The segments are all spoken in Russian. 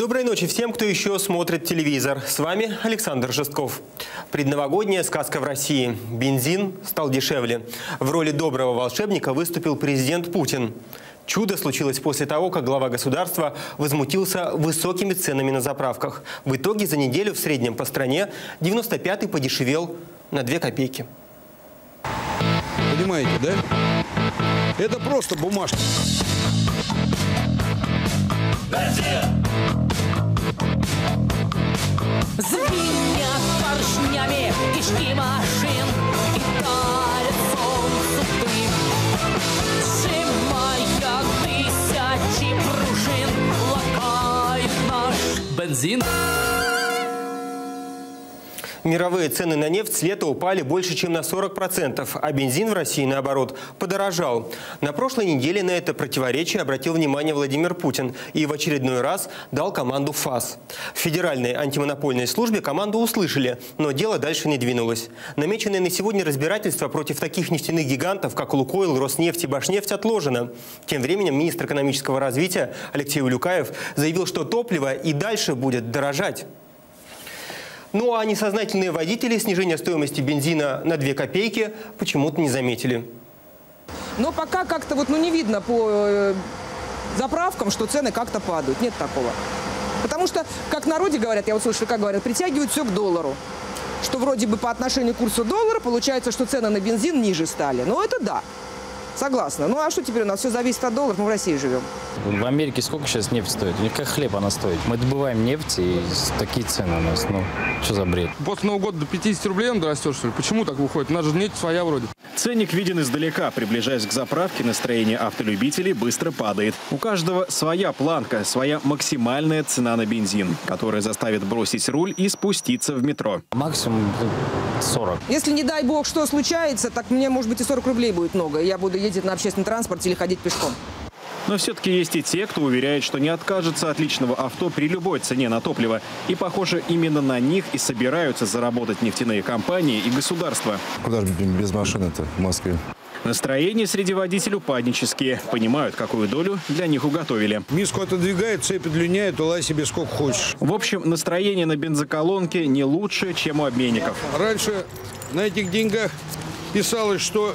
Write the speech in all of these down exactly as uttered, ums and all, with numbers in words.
Доброй ночи всем, кто еще смотрит телевизор. С вами Александр Жестков. Предновогодняя сказка в России. Бензин стал дешевле. В роли доброго волшебника выступил президент Путин. Чудо случилось после того, как глава государства возмутился высокими ценами на заправках. В итоге за неделю в среднем по стране девяносто пятый подешевел на две копейки. Понимаете, да? Это просто бумажка. Звенят поршнями кишки машин и дарят солнцу дым, сжимая тысячи пружин, лакает наш бензин. Мировые цены на нефть с лета упали больше, чем на сорок процентов, а бензин в России, наоборот, подорожал. На прошлой неделе на это противоречие обратил внимание Владимир Путин и в очередной раз дал команду ФАС. В Федеральной антимонопольной службе команду услышали, но дело дальше не двинулось. Намеченное на сегодня разбирательство против таких нефтяных гигантов, как Лукойл, Роснефть и Башнефть, отложено. Тем временем министр экономического развития Алексей Улюкаев заявил, что топливо и дальше будет дорожать. Ну а несознательные водители снижение стоимости бензина на две копейки почему-то не заметили. Но пока как-то вот, ну, не видно по э, заправкам, что цены как-то падают. Нет такого. Потому что, как в народе говорят, я вот слышу, как говорят, притягивают все к доллару. Что вроде бы по отношению к курсу доллара получается, что цены на бензин ниже стали. Но это да. Согласна. Ну а что теперь у нас? Все зависит от доллара, мы в России живем. В Америке сколько сейчас нефть стоит? У них как хлеб она стоит. Мы добываем нефть, и такие цены у нас. Ну, что за бред? После Нового года до пятидесяти рублей он растет, что ли? Почему так выходит? У нас же нефть своя вроде. Ценник виден издалека. Приближаясь к заправке, настроение автолюбителей быстро падает. У каждого своя планка, своя максимальная цена на бензин, которая заставит бросить руль и спуститься в метро. Максимум сорок. Если, не дай бог, что случается, так мне, может быть, и сорок рублей будет много. Я буду ездить на общественном транспорте или ходить пешком. Но все-таки есть и те, кто уверяет, что не откажется от личного авто при любой цене на топливо. И, похоже, именно на них и собираются заработать нефтяные компании и государство. Куда же без машины-то в Москве? Настроения среди водителей упаднические. Понимают, какую долю для них уготовили. Миску отодвигает, цепь удлиняет, улай себе сколько хочешь. В общем, настроение на бензоколонке не лучше, чем у обменников. Раньше на этих деньгах писалось, что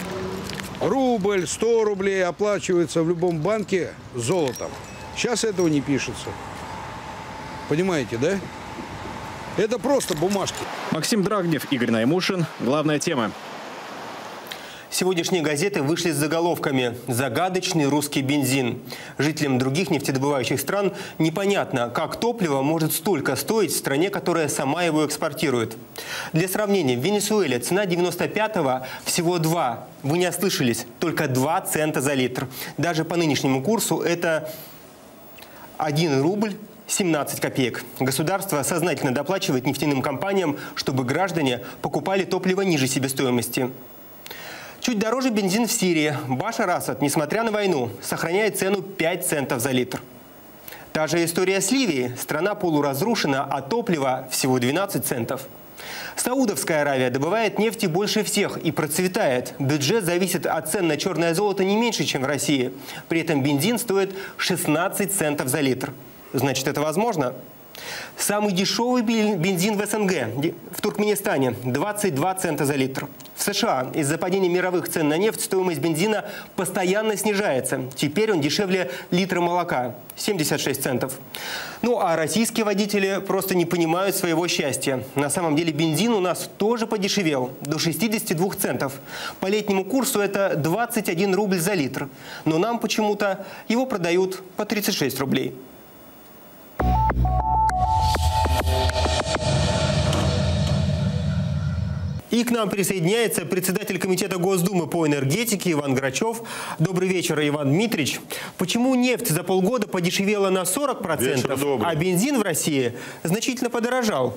рубль, сто рублей оплачивается в любом банке золотом. Сейчас этого не пишется. Понимаете, да? Это просто бумажки. Максим Драгнев, Игорь Наймушин. Главная тема. Сегодняшние газеты вышли с заголовками «Загадочный русский бензин». Жителям других нефтедобывающих стран непонятно, как топливо может столько стоить в стране, которая сама его экспортирует. Для сравнения, в Венесуэле цена девяносто пятого всего два. Вы не ослышались, только два цента за литр. Даже по нынешнему курсу это один рубль семнадцать копеек. Государство сознательно доплачивает нефтяным компаниям, чтобы граждане покупали топливо ниже себестоимости. Чуть дороже бензин в Сирии. Башар Асад, несмотря на войну, сохраняет цену пять центов за литр. Та же история с Ливией. Страна полуразрушена, а топливо всего двенадцать центов. Саудовская Аравия добывает нефти больше всех и процветает. Бюджет зависит от цен на черное золото не меньше, чем в России. При этом бензин стоит шестнадцать центов за литр. Значит, это возможно? Самый дешевый бензин в СНГ, в Туркменистане, двадцать два цента за литр. В США из-за падения мировых цен на нефть стоимость бензина постоянно снижается. Теперь он дешевле литра молока – семьдесят шесть центов. Ну а российские водители просто не понимают своего счастья. На самом деле бензин у нас тоже подешевел до шестидесяти двух центов. По летнему курсу это двадцать один рубль за литр. Но нам почему-то его продают по тридцать шесть рублей. И к нам присоединяется председатель комитета Госдумы по энергетике Иван Грачев. Добрый вечер, Иван Дмитриевич. Почему нефть за полгода подешевела на сорок процентов, а бензин в России значительно подорожал?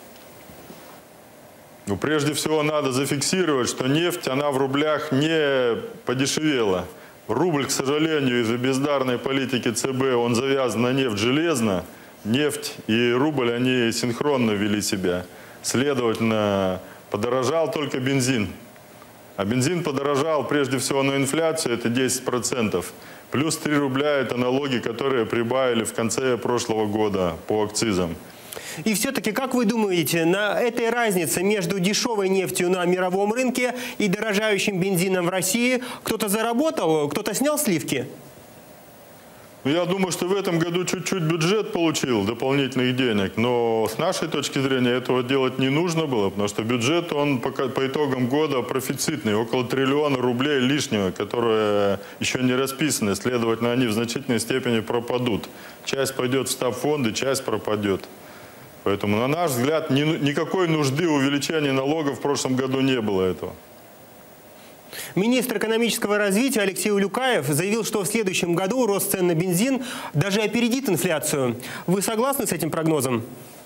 Ну, прежде всего, надо зафиксировать, что нефть, она в рублях не подешевела. Рубль, к сожалению, из-за бездарной политики ЦБ, он завязан на нефть железно. Нефть и рубль, они синхронно вели себя. Следовательно, подорожал только бензин. А бензин подорожал прежде всего на инфляцию, это десять процентов. Плюс три рубля – это налоги, которые прибавили в конце прошлого года по акцизам. И все-таки, как вы думаете, на этой разнице между дешевой нефтью на мировом рынке и дорожающим бензином в России кто-то заработал, кто-то снял сливки? Я думаю, что в этом году чуть-чуть бюджет получил дополнительных денег, но с нашей точки зрения этого делать не нужно было, потому что бюджет, он по, по итогам года профицитный, около триллиона рублей лишнего, которые еще не расписаны, следовательно, они в значительной степени пропадут. Часть пойдет в стабфонды, часть пропадет. Поэтому, на наш взгляд, ни, никакой нужды увеличения налогов в прошлом году не было этого. Министр экономического развития Алексей Улюкаев заявил, что в следующем году рост цен на бензин даже опередит инфляцию. Вы согласны с этим прогнозом?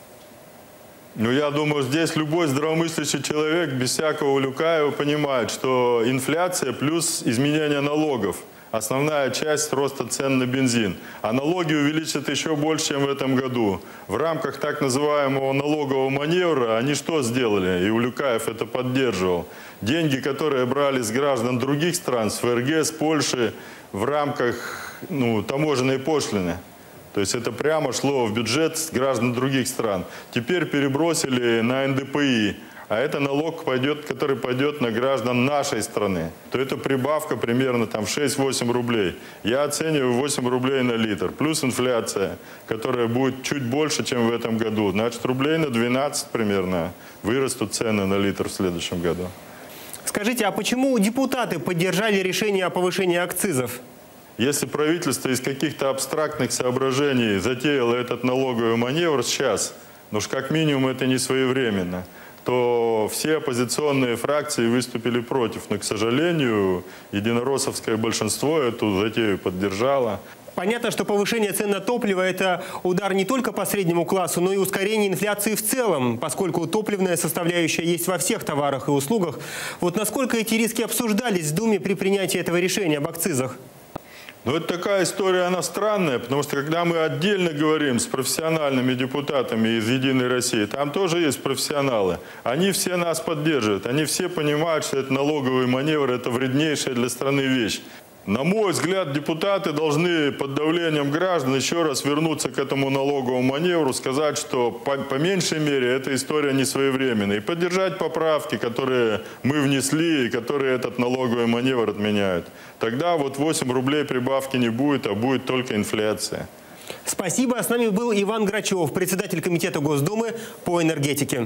Ну, я думаю, здесь любой здравомыслящий человек без всякого Улюкаева понимает, что инфляция плюс изменение налогов – основная часть роста цен на бензин. А налоги увеличат еще больше, чем в этом году. В рамках так называемого налогового маневра они что сделали? И Улюкаев это поддерживал. Деньги, которые брали с граждан других стран, с ФРГ, с Польши, в рамках ну, таможенной пошлины. То есть это прямо шло в бюджет с граждан других стран. Теперь перебросили на эн дэ пэ и. А это налог, пойдет, который пойдет на граждан нашей страны, то это прибавка примерно там шесть-восемь рублей. Я оцениваю восемь рублей на литр. Плюс инфляция, которая будет чуть больше, чем в этом году. Значит, рублей на двенадцать примерно вырастут цены на литр в следующем году. Скажите, а почему депутаты поддержали решение о повышении акцизов? Если правительство из каких-то абстрактных соображений затеяло этот налоговый маневр сейчас, ну уж как минимум это не своевременно, то все оппозиционные фракции выступили против. Но, к сожалению, единороссовское большинство эту затею поддержало. Понятно, что повышение цен на топливо – это удар не только по среднему классу, но и ускорение инфляции в целом, поскольку топливная составляющая есть во всех товарах и услугах. Вот насколько эти риски обсуждались в Думе при принятии этого решения об акцизах? Ну, это такая история, она странная, потому что когда мы отдельно говорим с профессиональными депутатами из «Единой России», там тоже есть профессионалы. Они все нас поддерживают, они все понимают, что это налоговый маневр, это вреднейшая для страны вещь. На мой взгляд, депутаты должны под давлением граждан еще раз вернуться к этому налоговому маневру, сказать, что по, по меньшей мере эта история не своевременная, и поддержать поправки, которые мы внесли и которые этот налоговый маневр отменяют. Тогда вот восемь рублей прибавки не будет, а будет только инфляция. Спасибо. С нами был Иван Грачев, председатель комитета Госдумы по энергетике.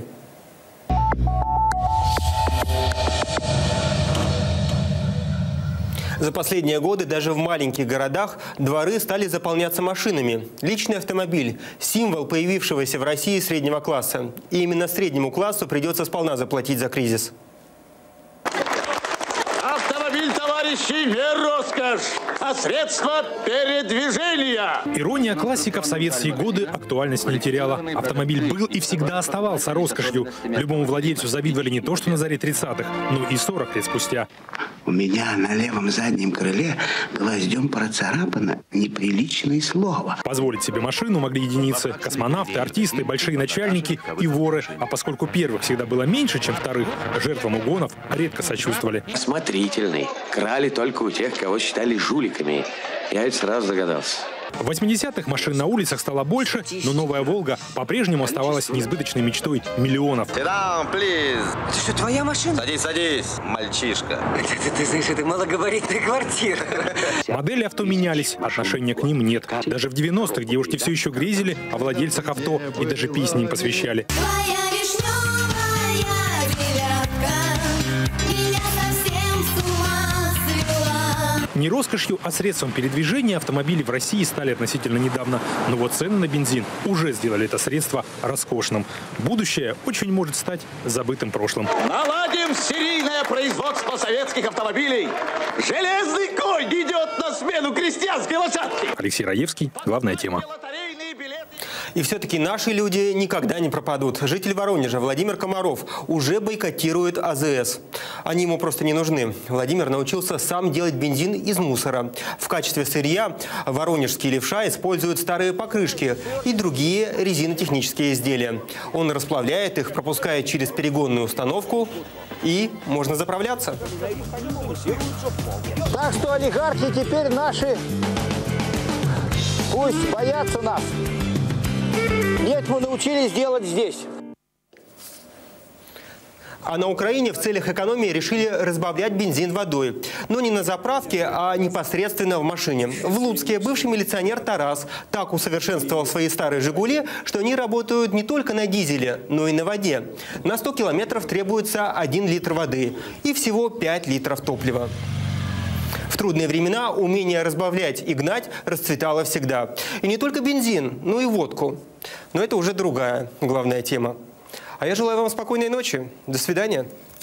За последние годы даже в маленьких городах дворы стали заполняться машинами. Личный автомобиль – символ появившегося в России среднего класса. И именно среднему классу придется сполна заплатить за кризис. Автомобиль, товарищи, не роскошь, а средство передвижения. Ирония классика в советские годы актуальность не теряла. Автомобиль был и всегда оставался роскошью. Любому владельцу завидовали не то что на заре тридцатых, но и сорок лет спустя. У меня на левом заднем крыле гвоздем процарапано неприличное слово. Позволить себе машину могли единицы. Космонавты, артисты, большие начальники и воры. А поскольку первых всегда было меньше, чем вторых, жертвам угонов редко сочувствовали. Осмотрительный. Крали только у тех, кого считали жуликами. Я ведь сразу догадался. В восьмидесятых машин на улицах стало больше, но новая «Волга» по-прежнему оставалась несбыточной мечтой миллионов. Down, please. Это что, твоя машина? Садись, садись, мальчишка. Ты, ты, ты знаешь, это малогабаритная квартира. Модели авто менялись, отношения к ним нет. Даже в девяностых девушки все еще грезили о владельцах авто и даже песни им посвящали. Не роскошью, а средством передвижения автомобили в России стали относительно недавно. Но вот цены на бензин уже сделали это средство роскошным. Будущее очень может стать забытым прошлым. Наладим серийное производство советских автомобилей. Железный конь идет на смену крестьянской лошадки. Алексей Раевский. Главная тема. И все-таки наши люди никогда не пропадут. Житель Воронежа Владимир Комаров уже бойкотирует А Зэ Эс. Они ему просто не нужны. Владимир научился сам делать бензин из мусора. В качестве сырья воронежские левша используют старые покрышки и другие резинотехнические изделия. Он расплавляет их, пропускает через перегонную установку, и можно заправляться. Так что олигархи теперь наши, пусть боятся нас. Нефть мы научились делать здесь. А на Украине в целях экономии решили разбавлять бензин водой. Но не на заправке, а непосредственно в машине. В Луцке бывший милиционер Тарас так усовершенствовал свои старые «Жигули», что они работают не только на дизеле, но и на воде. На сто километров требуется один литр воды и всего пять литров топлива. В трудные времена умение разбавлять и гнать расцветало всегда. И не только бензин, но и водку. Но это уже другая главная тема. А я желаю вам спокойной ночи. До свидания.